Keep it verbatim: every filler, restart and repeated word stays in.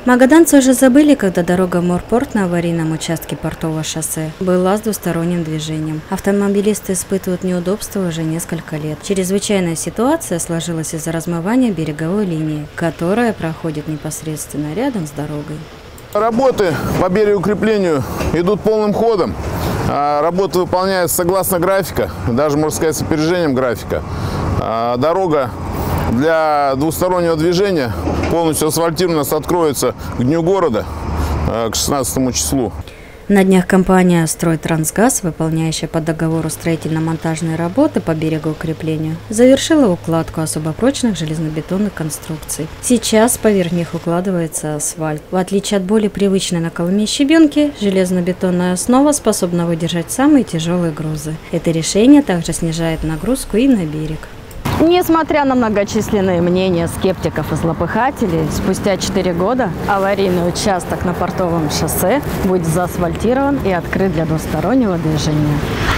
Магаданцы уже забыли, когда дорога Морпорт на аварийном участке портового шоссе была с двусторонним движением. Автомобилисты испытывают неудобства уже несколько лет. Чрезвычайная ситуация сложилась из-за размывания береговой линии, которая проходит непосредственно рядом с дорогой. Работы по берегоукреплению идут полным ходом. Работы выполняются согласно графика, даже, можно сказать, с опережением графика. Дорога для двустороннего движения полностью асфальтирована, откроется к Дню города, к шестнадцатому числу. На днях компания «Стройтрансгаз», выполняющая по договору строительно-монтажные работы по берегоукреплению, завершила укладку особо прочных железнобетонных конструкций. Сейчас поверх них укладывается асфальт. В отличие от более привычной на Колыме щебенки, железнобетонная основа способна выдержать самые тяжелые грузы. Это решение также снижает нагрузку и на берег. Несмотря на многочисленные мнения скептиков и злопыхателей, спустя четыре года аварийный участок на портовом шоссе будет заасфальтирован и открыт для двустороннего движения.